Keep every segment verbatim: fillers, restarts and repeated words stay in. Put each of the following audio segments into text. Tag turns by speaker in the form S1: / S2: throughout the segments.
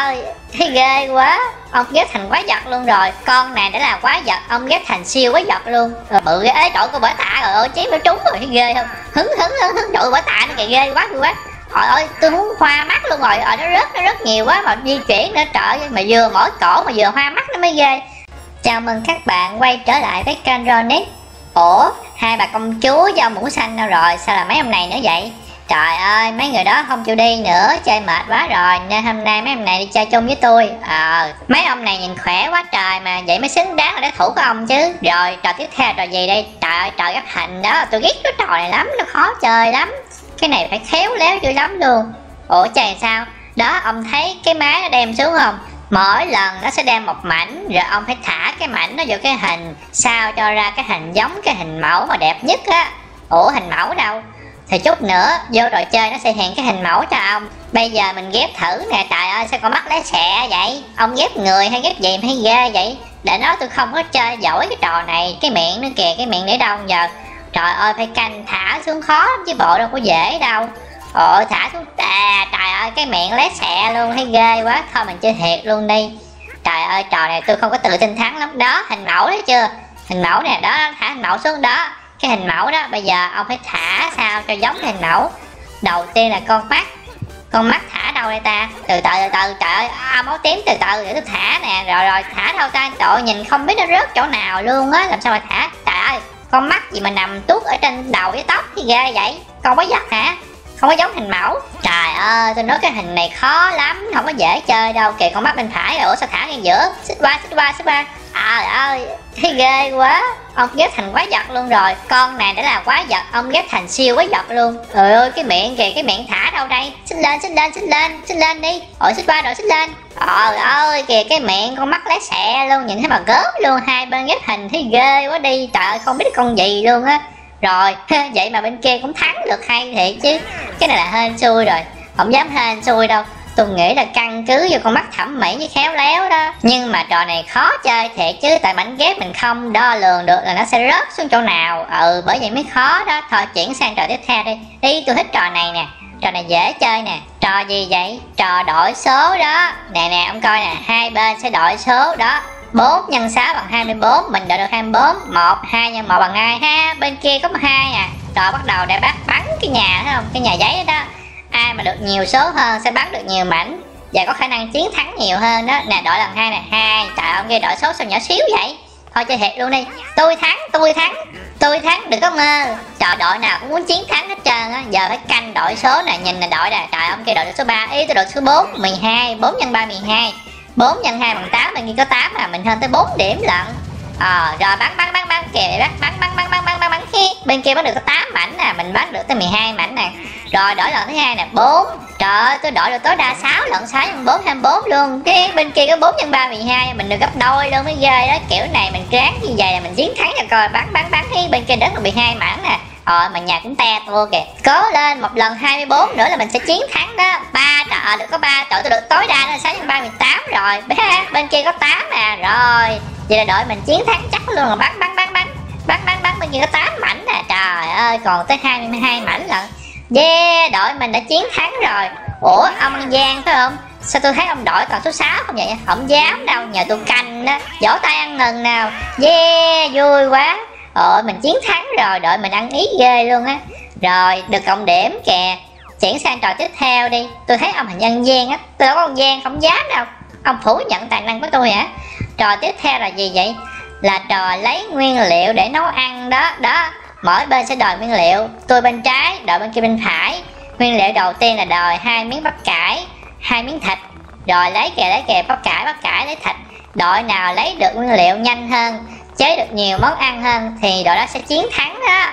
S1: ơi, thấy ghê quá. Ông ghép thành quái vật luôn rồi. Con này đã là quái vật, ông ghép thành siêu quái vật luôn. Rồi bự cái ế trội của bả tạ rồi ơi, chém nó trúng rồi, thấy ghê không? Hứng hứng hứng hứng trội bả tạ nó kìa, ghê quá ghê quá. Trời ơi, tôi muốn hoa mắt luôn rồi. Ờ, nó rớt nó rất nhiều quá mà di chuyển nữa, trời ơi, mà vừa mỏi cổ mà vừa hoa mắt nó mới ghê. Chào mừng các bạn quay trở lại với kênh Ronix. Ủa, hai bà công chúa với ông mũ xanh đâu rồi? Sao là mấy ông này nữa vậy? Trời ơi, mấy người đó không chịu đi nữa, chơi mệt quá rồi, nên hôm nay mấy ông này đi chơi chung với tôi. Ờ, mấy ông này nhìn khỏe quá trời mà, vậy mới xứng đáng là đối thủ của ông chứ. Rồi, trò tiếp theo trò gì đây? Trời ơi, trò ghép hình đó, tôi ghét cái trò này lắm, nó khó chơi lắm. Cái này phải khéo léo dữ lắm luôn. Ủa trời sao? Đó, ông thấy cái máy nó đem xuống không? Mỗi lần nó sẽ đem một mảnh, rồi ông phải thả cái mảnh nó vô cái hình, sao cho ra cái hình giống cái hình mẫu mà đẹp nhất á. Ủa hình mẫu đâu? Thì chút nữa vô trò chơi nó sẽ hiện cái hình mẫu cho ông. Bây giờ mình ghép thử nè. Trời ơi sao con mắt lé xẹ vậy? Ông ghép người hay ghép gì mà hay ghê vậy? Để nói tôi không có chơi giỏi cái trò này. Cái miệng nữa kìa, cái miệng để đâu giờ? Trời ơi phải canh thả xuống khó lắm chứ bộ đâu có dễ đâu. Ồ thả xuống à, trời ơi cái miệng lé xẹ luôn, thấy ghê quá. Thôi mình chơi thiệt luôn đi. Trời ơi trò này tôi không có tự tin thắng lắm. Đó hình mẫu đấy chưa? Hình mẫu nè, đó thả hình mẫu xuống đó. Cái hình mẫu đó bây giờ ông phải thả sao cho giống hình mẫu. Đầu tiên là con mắt. Con mắt thả đâu đây ta? Từ từ từ từ, trời ơi à, máu tím, từ từ để tôi thả nè. Rồi rồi thả đâu ta? Trời nhìn không biết nó rớt chỗ nào luôn á, làm sao mà thả. Trời ơi con mắt gì mà nằm tuốt ở trên đầu với tóc thì ghê vậy? Con quái vật hả? Không có giống hình mẫu. Trời ơi tôi nói cái hình này khó lắm, không có dễ chơi đâu. Kìa con mắt bên phải rồi, ủa sao thả ngay giữa? Xích qua xích qua xích qua. Trời ơi thấy ghê quá. Ông ghép thành quái vật luôn rồi. Con này đã là quái vật, ông ghép thành siêu quái vật luôn. Trời ơi cái miệng kìa, cái miệng thả đâu đây? Xích lên xích lên xích lên xích lên đi. Ôi xích qua rồi xích lên. Trời ơi kìa cái miệng con mắt lé xẹ luôn, nhìn thấy mà gớm luôn. Hai bên ghép hình thấy ghê quá đi. Trời ơi không biết con gì luôn á. Rồi vậy mà bên kia cũng thắng được hay thiệt chứ. Cái này là hên xui rồi, không dám hên xui đâu. Tôi nghĩ là căn cứ vô con mắt thẩm mỹ với khéo léo đó. Nhưng mà trò này khó chơi thiệt chứ, tại mảnh ghép mình không đo lường được là nó sẽ rớt xuống chỗ nào. Ừ bởi vậy mới khó đó. Thôi chuyển sang trò tiếp theo đi. Đi tôi thích trò này nè. Trò này dễ chơi nè. Trò gì vậy? Trò đổi số đó. Nè nè ông coi nè, hai bên sẽ đổi số đó. Bốn nhân sáu bằng hai mươi bốn, mình đổi được hai mươi bốn. Một, hai nhân một bằng hai ha. Bên kia có hai nè. Rồi bắt đầu để bắt bắn cái nhà thấy không? Cái nhà giấy đó. Ai mà được nhiều số hơn sẽ bắn được nhiều mảnh và có khả năng chiến thắng nhiều hơn đó. Nè đổi lần hai nè, hai. Trời ơi kia đổi số sao nhỏ xíu vậy? Thôi chơi thiệt luôn đi. Tôi thắng, tôi thắng, tôi thắng, đừng có mơ. Trời đội nào cũng muốn chiến thắng hết trơn á. Giờ phải canh đổi số nè, nhìn là đội nè. Trời ơi kia đội được số ba, ý tôi đội số bốn, mười hai, bốn nhân ba mười hai. bốn nhân hai bằng tám, bên kia có tám mà mình hơn tới bốn điểm lận. Ờ rồi bắn bắn bắn bắn kìa, bắn bắn bắn bắn bắn bắn bắn bắn khi bên kia bắn được có tám mảnh nè, mình bắn được tới mười hai mảnh nè. Rồi đổi lần thứ hai nè, bốn. Trời ơi tôi đổi được tối đa sáu lần, sáu nhân bốn hai mươi bốn luôn. Cái bên kia có bốn nhân ba mười hai, mình được gấp đôi luôn mới ghê đó. Kiểu này mình ráng như vậy là mình chiến thắng cho coi. Bắn bắn bắn khi bên kia đến là mười hai mảnh nè. Ờ mà nhà cũng te tua kìa. Cố lên, một lần hai mươi bốn nữa là mình sẽ chiến thắng đó. Ba trời được có ba, trời tôi được tối đa là sáu nhân ba mười tám rồi. Bên kia có tám nè. Rồi vậy là đội mình chiến thắng chắc luôn rồi. Bắn bắn bắn bắn bắn bắn bắn bên kia có tám mảnh nè. Trời ơi còn tới hai mươi hai mảnh lận. Yeah đội mình đã chiến thắng rồi. Ủa ông An Giang phải không? Sao tôi thấy ông đội toàn số sáu không vậy? Không dám đâu, nhờ tôi canh đó. Vỗ tay ăn mừng nào. Yeah vui quá. Ôi mình chiến thắng rồi, đội mình ăn ý ghê luôn á. Rồi được cộng điểm kìa. Chuyển sang trò tiếp theo đi. Tôi thấy ông hình nhân Giang á. Tôi đâu có ông Giang, không dám đâu. Ông phủ nhận tài năng của tôi hả? Trò tiếp theo là gì vậy? Là trò lấy nguyên liệu để nấu ăn đó. Đó mỗi bên sẽ đòi nguyên liệu. Tôi bên trái, đội bên kia bên phải. Nguyên liệu đầu tiên là đòi hai miếng bắp cải, hai miếng thịt. Rồi lấy kìa lấy kìa, bắp cải bắp cải lấy thịt. Đội nào lấy được nguyên liệu nhanh hơn, chế được nhiều món ăn hơn thì đội đó sẽ chiến thắng đó.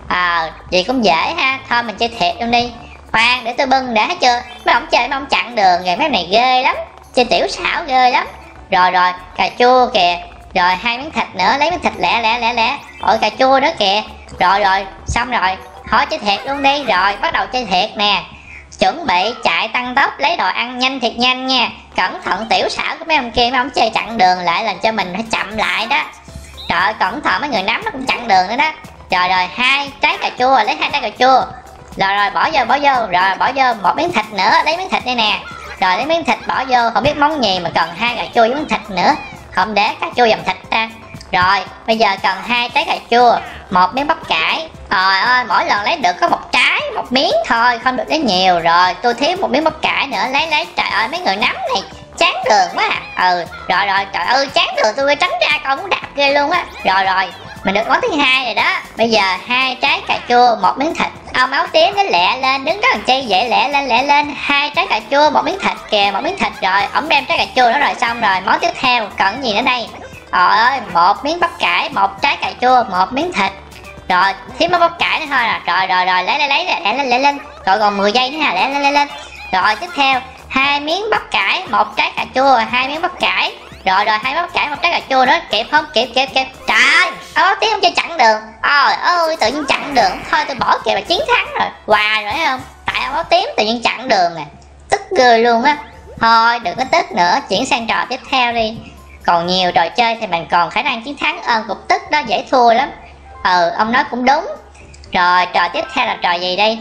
S1: À vậy cũng dễ ha. Thôi mình chơi thiệt luôn đi. Khoan để tôi bưng đã, hết chưa? Mấy ông chơi mấy ông chặn đường kìa, mấy này ghê lắm. Chơi tiểu xảo ghê lắm. Rồi rồi cà chua kìa. Rồi hai miếng thịt nữa, lấy miếng thịt lẻ lẻ lẻ lẻ. Ôi cà chua đó kìa. Rồi rồi xong rồi. Thôi chơi thiệt luôn đi. Rồi bắt đầu chơi thiệt nè. Chuẩn bị chạy tăng tốc lấy đồ ăn nhanh thiệt nhanh nha. Cẩn thận tiểu xảo của mấy ông kia, mấy ông chơi chặn đường lại làm cho mình phải chậm lại đó. Trời ơi cẩn thận mấy người nắm nó cũng chặn đường nữa đó. Rồi rồi hai trái cà chua, lấy hai trái cà chua. Rồi rồi bỏ vô bỏ vô. Rồi bỏ vô một miếng thịt nữa, lấy miếng thịt đây nè. Rồi lấy miếng thịt bỏ vô, không biết món gì mà cần hai cà chua với miếng thịt nữa, không để cà chua dầm thịt ra. Rồi bây giờ cần hai trái cà chua, một miếng bắp cải. Trời ơi, mỗi lần lấy được có một trái, một miếng thôi, không được lấy nhiều. Rồi tôi thiếu một miếng bắp cải nữa, lấy lấy. Trời ơi, mấy người nắm này chán đường quá à. Ừ rồi rồi, trời ơi chán đường, tôi phải tránh ra coi muốn đạp ghê luôn á. Rồi rồi, mình được món thứ hai rồi đó. Bây giờ hai trái cà chua, một miếng thịt. Ông áo tím nó lẹ lên, đứng đó làm chi vậy, lẹ lên lẹ lên. Hai trái cà chua, một miếng thịt kìa, một miếng thịt. Rồi ổng đem trái cà chua đó rồi, xong rồi món tiếp theo cần gì nữa đây? Trời ơi, một miếng bắp cải, một trái cà chua, một miếng thịt. Rồi thiếu mấy bắp cải nữa thôi à. Rồi rồi rồi, lấy lấy lấy lẹ lên lẹ lên. Rồi còn mười giây nữa ha, lẹ lên lẹ lên. Rồi tiếp theo hai miếng bắp cải, một trái cà chua, hai miếng bắp cải. Rồi rồi, hai miếng bắp cải, một trái cà chua nữa. Kịp không? Kịp kịp kịp. Trời ơi, áo tím không chơi chặn đường. Trời ơi, tự nhiên chặn đường. Thôi tôi bỏ kìa là chiến thắng rồi. Quà rồi thấy không? Tại áo tím tự nhiên chặn đường nè. Tức ghê luôn á. Thôi đừng có tức nữa, chuyển sang trò tiếp theo đi. Còn nhiều trò chơi thì mình còn khả năng chiến thắng hơn cục tức đó, dễ thua lắm. Ừ, ông nói cũng đúng. Rồi trò tiếp theo là trò gì đây?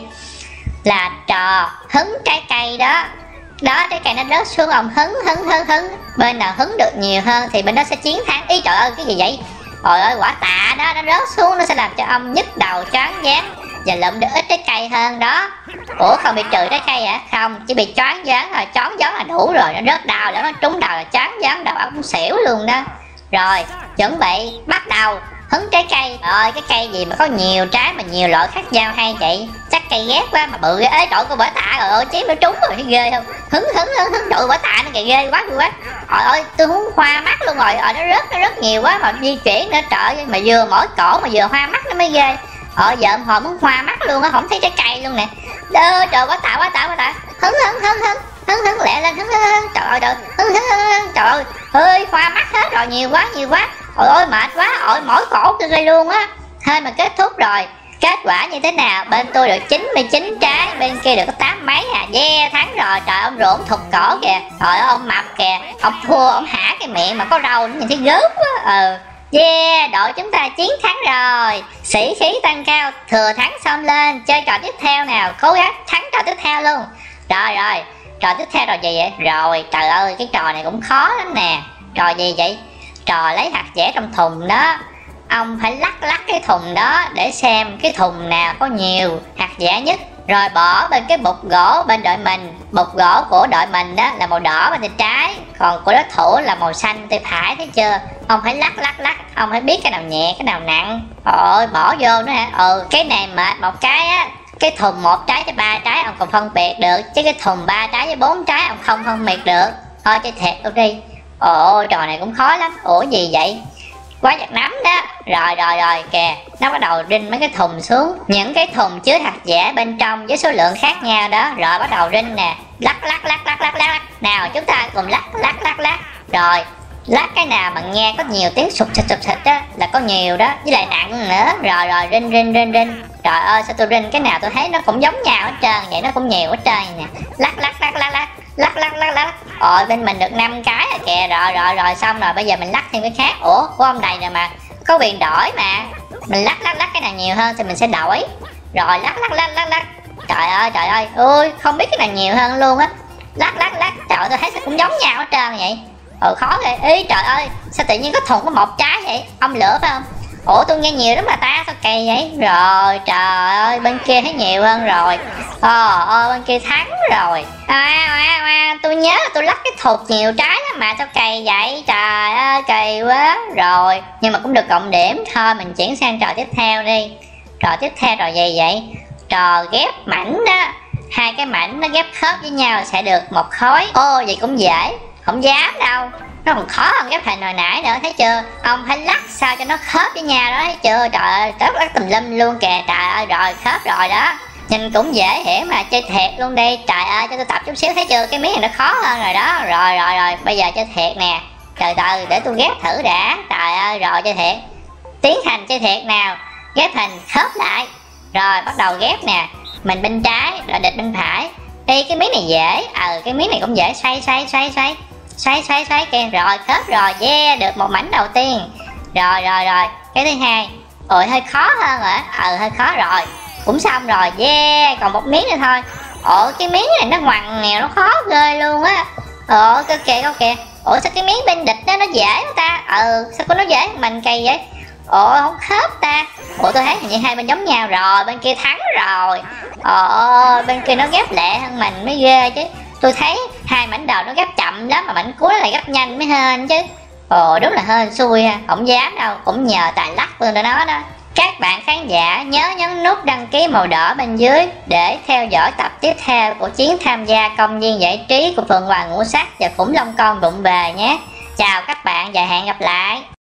S1: Là trò hứng trái cây đó. Đó, trái cây nó rớt xuống, ông hứng hứng hứng hứng. Bên nào hứng được nhiều hơn thì bên đó sẽ chiến thắng. Ý trời ơi, cái gì vậy? Trời ơi, quả tạ đó, nó rớt xuống, nó sẽ làm cho ông nhức đầu choáng váng và lượm được ít trái cây hơn đó. Ủa không bị trừ trái cây hả? Không, chỉ bị choáng váng thôi, choáng váng là đủ rồi. Nó rớt đầu nữa, nó trúng đầu là choáng váng, đầu ông cũng xỉu luôn đó. Rồi, chuẩn bị, bắt đầu hứng trái cây. Rồi cái cây gì mà có nhiều trái mà nhiều loại khác nhau hay vậy? Chắc cây ghét quá mà bự ế trội của bả tạ rồi ơi, chí nó trúng rồi, thấy ghê không? Hứng hứng hứng hứng trội bả tạ nó kìa, ghê quá ghê quá. Trời ơi, tôi muốn hoa mắt luôn rồi. Rồi nó rớt nó rất nhiều quá mà di chuyển nữa, trời ơi, mà vừa mỏi cổ mà vừa hoa mắt nó mới ghê. Ờ giờ hồi muốn hoa mắt luôn á, không thấy trái cây luôn nè. Đơ trời, bả tạ bả tạ bả tạ. Hứng hứng hứng hứng hứng hứng lẹ lên, hứng hứng hứng. Trời ơi trời, hứng hứng hứng. Trời ơi, ơi hoa mắt hết rồi, nhiều quá nhiều quá. Ôi ôi mệt quá, ôi mỏi cổ tôi ghê luôn á. Thôi mà kết thúc rồi. Kết quả như thế nào? Bên tôi được chín mươi chín trái, bên kia được có tám mấy à. Yeah, thắng rồi. Trời, ông rộn thụt cổ kìa. Trời ơi, ông mập kìa. Ông thua, ông hả cái miệng mà có râu nhìn thấy gớm quá. Ừ. Yeah, đội chúng ta chiến thắng rồi. Sĩ khí tăng cao, thừa thắng xông lên. Chơi trò tiếp theo nào, cố gắng thắng trò tiếp theo luôn. Rồi rồi, trò tiếp theo trò gì vậy? Rồi, trời ơi, cái trò này cũng khó lắm nè. Trò gì vậy? Trò lấy hạt dẻ trong thùng đó. Ông phải lắc lắc cái thùng đó để xem cái thùng nào có nhiều hạt dẻ nhất. Rồi bỏ bên cái bục gỗ bên đội mình. Bục gỗ của đội mình đó là màu đỏ bên tay trái, còn của đối thủ là màu xanh tay phải, thấy chưa? Ông phải lắc lắc lắc, ông phải biết cái nào nhẹ cái nào nặng. Ôi bỏ vô nữa hả? Ừ, cái này mệt một cái á. Cái thùng một trái với ba trái ông còn phân biệt được, chứ cái thùng ba trái với bốn trái ông không phân biệt được. Thôi chơi thiệt luôn đi. Ồ, trò này cũng khó lắm. Ủa gì vậy? Quá giật nắm đó. Rồi rồi rồi kìa, nó bắt đầu rinh mấy cái thùng xuống. Những cái thùng chứa hạt dẻ bên trong với số lượng khác nhau đó. Rồi bắt đầu rinh nè. Lắc lắc lắc lắc lắc lắc. Nào chúng ta cùng lắc lắc lắc lắc. Rồi lắc cái nào mà nghe có nhiều tiếng sụt sụt sụt sụt đó là có nhiều đó, với lại nặng nữa. Rồi rồi rinh rinh rinh rinh. Trời ơi, sao tôi rinh cái nào tôi thấy nó cũng giống nhau hết trơn vậy, nó cũng nhiều hết trơn nè. Lắc lắc lắc lắc lắc lắc lắc lắc lắc. Ôi bên mình được năm cái rồi kìa. Rồi rồi rồi xong rồi, bây giờ mình lắc thêm cái khác. Ủa của ông này nè mà có quyền đổi mà. Mình lắc lắc lắc cái nào nhiều hơn thì mình sẽ đổi. Rồi lắc lắc lắc lắc lắc. Trời ơi trời ơi, ui không biết cái nào nhiều hơn luôn á. Lắc lắc lắc. Trời ơi, tôi thấy sao cũng giống nhau hết trơn vậy. Ừ khó ghê. Ý trời ơi, sao tự nhiên có thùng có một trái vậy? Ông lựa phải không? Ủa tôi nghe nhiều lắm mà ta, sao kỳ vậy? Rồi trời ơi, bên kia thấy nhiều hơn rồi. Ờ ơi bên kia thắng rồi. À, à, à, tôi nhớ tôi lắc cái thùng nhiều trái lắm mà, sao kỳ vậy? Trời ơi kỳ quá. Rồi nhưng mà cũng được cộng điểm. Thôi mình chuyển sang trò tiếp theo đi. Trò tiếp theo trò gì vậy? Trò ghép mảnh đó. Hai cái mảnh nó ghép khớp với nhau sẽ được một khối. Ô vậy cũng dễ, không dám đâu. Nó còn khó hơn ghép hình hồi nãy nữa, thấy chưa? Ông phải lắc sao cho nó khớp với nhau đó, thấy chưa? Trời ơi, rất lắc tùm lum luôn kìa. Trời ơi, rồi khớp rồi đó. Nhìn cũng dễ hiểu mà, chơi thiệt luôn đi. Trời ơi, cho tôi tập chút xíu, thấy chưa? Cái miếng này nó khó hơn rồi đó. Rồi rồi rồi, bây giờ chơi thiệt nè. Từ từ để tôi ghép thử đã. Trời ơi, rồi chơi thiệt. Tiến hành chơi thiệt nào. Ghép hình khớp lại. Rồi bắt đầu ghép nè. Mình bên trái, rồi địch bên phải. Đi cái miếng này dễ. Ừ, cái miếng này cũng dễ. Xoay xoay xoay xoay. Xoay xoay xoay kìa. Rồi khớp rồi, yeah, được một mảnh đầu tiên. Rồi rồi rồi, cái thứ hai. Ôi hơi khó hơn rồi. Ừ hơi khó rồi. Cũng xong rồi, yeah, còn một miếng nữa thôi. Ồ cái miếng này nó ngoằn nghèo, nó khó ghê luôn á. Ồ cơ kìa cơ kìa. Ủa sao cái miếng bên địch đó nó dễ quá ta? Ừ sao có nó dễ hơn mình kỳ vậy? Ồ không khớp ta. Ủa tôi thấy hình như hai bên giống nhau rồi, bên kia thắng rồi. Ồ bên kia nó ghép lẹ hơn mình mới ghê chứ. Tôi thấy hai mảnh đầu nó ghép chậm lắm mà mảnh cuối lại ghép nhanh mới hên chứ. Ồ đúng là hên xui ha, không dám đâu, cũng nhờ tài lắc của tụi nó đó. Các bạn khán giả nhớ nhấn nút đăng ký màu đỏ bên dưới để theo dõi tập tiếp theo của chuyến tham gia công viên giải trí của Phượng Hoàng Ngũ Sắc và Khủng Long Con vụng về nhé. Chào các bạn và hẹn gặp lại.